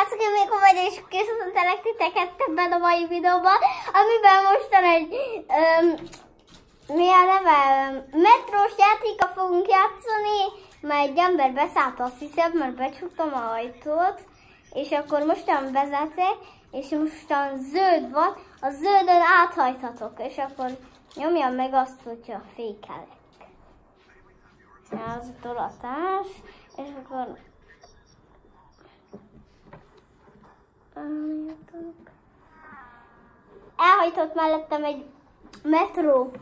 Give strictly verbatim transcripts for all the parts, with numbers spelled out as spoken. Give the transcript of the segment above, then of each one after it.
srácok, én még vagy, és készítettelek titeket ebben a mai videóban, amiben mostan egy, um, mi a neve, metrós játéka fogunk játszani, mert egy ember beszállt, azt hiszem, mert becsuktam a ajtót, és akkor mostan vezetek, és mostan zöld van, a zöldön áthajthatok, és akkor nyomjam meg azt, hogyha fékelek. Ez a tolatás, és akkor elhajtott mellettem egy metró.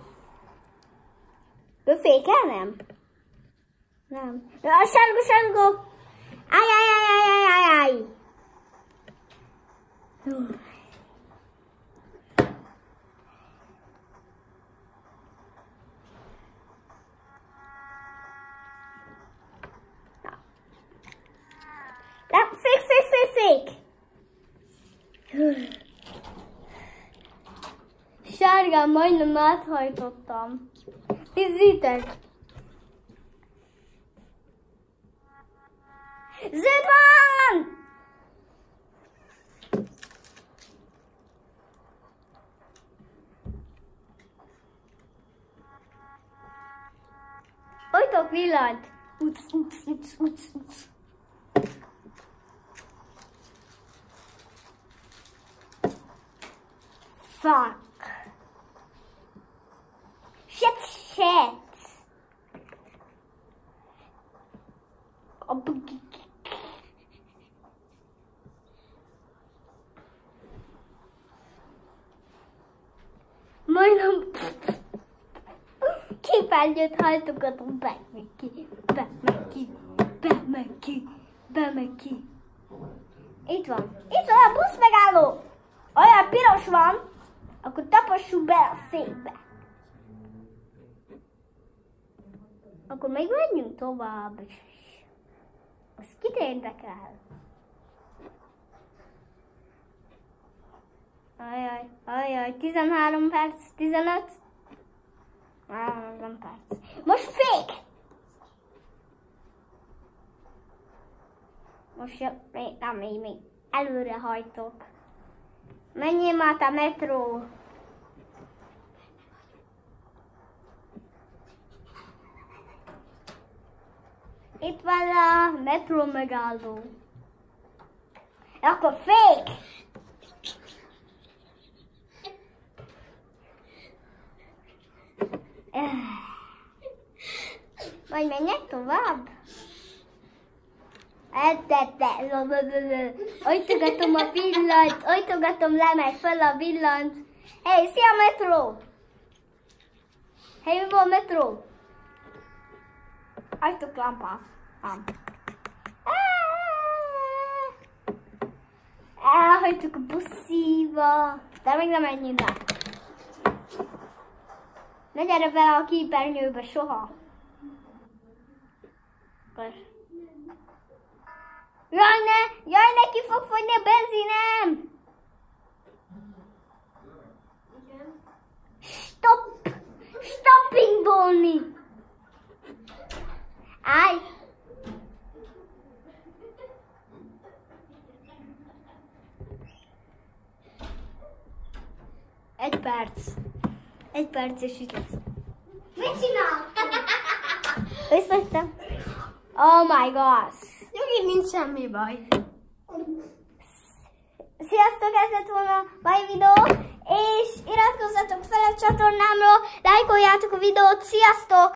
Ő fékel, nem? Nem. A sárga, sárga! Áj, áj, áj, áj, áj, áj! Fék, fék, fék, fék! Sárgán majdnem áthajtottam. Nézzétek! Zöld van! Hojtok villanyt! Uc, uc, uc, uc, uc. Fuck. Shit, shit. Majdnem képernyőt hajtogatom, be meg ki, be meg ki, be meg ki, be meg ki. Itt van, itt van a busz megálló. Olyan piros van. Akkor tapassuk be a székbe. Akkor még menjünk tovább. Az kit érdekel? Ajaj, ajaj, tizenhárom perc, tizenöt. Ah, nem perc. Most fék! Most jön, nem, még, még előre hajtok. Menjél már a metró! Itt van a metró megálló. Akkor fék! Vagy menjek tovább? Ojtogatom a villanyt, ojtogatom le, meg fel a villant. Hey, szia metró! Hey, mi van metró? Ajtok lámpa. Elhagytuk a buszíba. De még nem menjünk be. Ne gyere bele a képernyőbe soha. Akkor. Jaj, ne! Jaj, neki fog fogyni a benzinem! Stop! Stoppingolni! Állj! Egy perc. Egy perc és itt lesz. Mit csinál? Összettem. Oh my gosh! Nyugi, nincs semmi baj. Sziasztok, ez lett volna a mai videó, és iratkozzatok fel a csatornámra, lájkoljátok a videót, sziasztok!